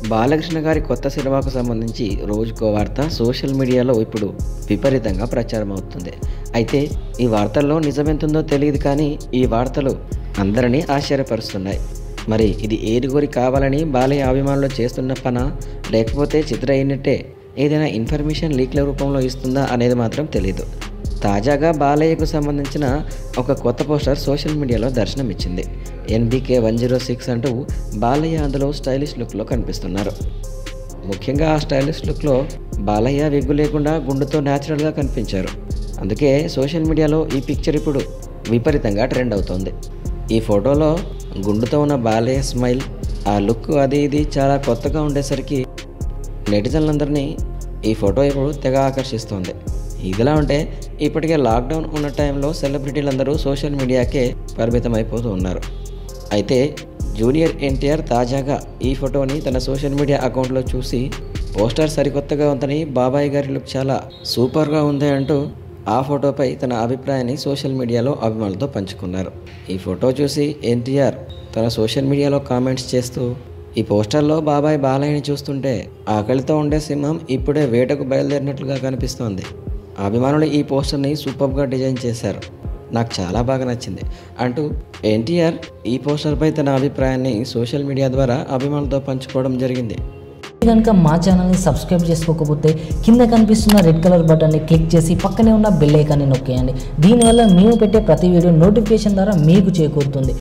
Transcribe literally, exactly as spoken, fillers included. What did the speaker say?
బాలకృష్ణ గారి కొత్త సినిమాకు సంబంధించి రోజుకో వార్త సోషల్ మీడియాలో ఇప్పుడు విపరీతంగా ప్రచారం అవుతుంది. అయితే ఈ వార్తల్లో నిజమెంతుందో తెలియదు, కానీ ఈ వార్తలు అందరినీ ఆశ్చర్యపరుస్తున్నాయి. మరి ఇది ఏడుగురి కావాలని బాలయ్య అభిమానులు చేస్తున్న పనా, లేకపోతే చిత్ర యూనిట్టే ఏదైనా ఇన్ఫర్మేషన్ లీక్ల రూపంలో ఇస్తుందా అనేది మాత్రం తెలియదు. తాజాగా బాలయ్యకు సంబంధించిన ఒక కొత్త పోస్టర్ సోషల్ మీడియాలో దర్శనమిచ్చింది. ఎన్బీకే వన్ జీరో సిక్స్ అంటూ బాలయ్య అందులో స్టైలిష్ లుక్లో కనిపిస్తున్నారు. ముఖ్యంగా ఆ స్టైలిష్ లుక్లో బాలయ్య విగ్గు లేకుండా గుండుతో న్యాచురల్గా కనిపించారు. అందుకే సోషల్ మీడియాలో ఈ పిక్చర్ ఇప్పుడు విపరీతంగా ట్రెండ్ అవుతోంది. ఈ ఫోటోలో గుండుతో ఉన్న బాలయ్య స్మైల్, ఆ లుక్ అది ఇది చాలా కొత్తగా ఉండేసరికి నెటిజన్లందరినీ ఈ ఫోటో ఇప్పుడు తెగ ఆకర్షిస్తోంది. ఇదిలా ఉంటే ఇప్పటికే లాక్డౌన్ ఉన్న టైంలో సెలబ్రిటీలందరూ సోషల్ మీడియాకే పరిమితం అయిపోతూ ఉన్నారు. అయితే జూనియర్ ఎన్టీఆర్ తాజాగా ఈ ఫోటోని తన సోషల్ మీడియా అకౌంట్లో చూసి పోస్టర్ సరికొత్తగా ఉందని, బాబాయ్ గారి లుక్ చాలా సూపర్గా ఉంది అంటూ ఆ ఫోటోపై తన అభిప్రాయాన్ని సోషల్ మీడియాలో అభిమానులతో పంచుకున్నారు. ఈ ఫోటో చూసి ఎన్టీఆర్ తన సోషల్ మీడియాలో కామెంట్స్ చేస్తూ, ఈ పోస్టర్లో బాబాయ్ బాలయ్యని చూస్తుంటే ఆకలితో ఉండే సింహం ఇప్పుడే వేటకు బయలుదేరినట్లుగా కనిపిస్తోంది. అభిమానులు ఈ పోస్టర్ని సూపర్గా డిజైన్ చేశారు, నాకు చాలా బాగా నచ్చింది అంటూ ఎన్టీఆర్ ఈ పోస్టర్పై తన అభిప్రాయాన్ని సోషల్ మీడియా ద్వారా అభిమానులతో పంచుకోవడం జరిగింది. కనుక మా ఛానల్ని సబ్స్క్రైబ్ చేసుకోకపోతే కింద కనిపిస్తున్న రెడ్ కలర్ బటన్ని క్లిక్ చేసి పక్కనే ఉన్న బెల్ ఐకాన్ని నొక్కేయండి. దీనివల్ల మేము పెట్టే ప్రతి వీడియో నోటిఫికేషన్ ద్వారా మీకు చేకూరుతుంది.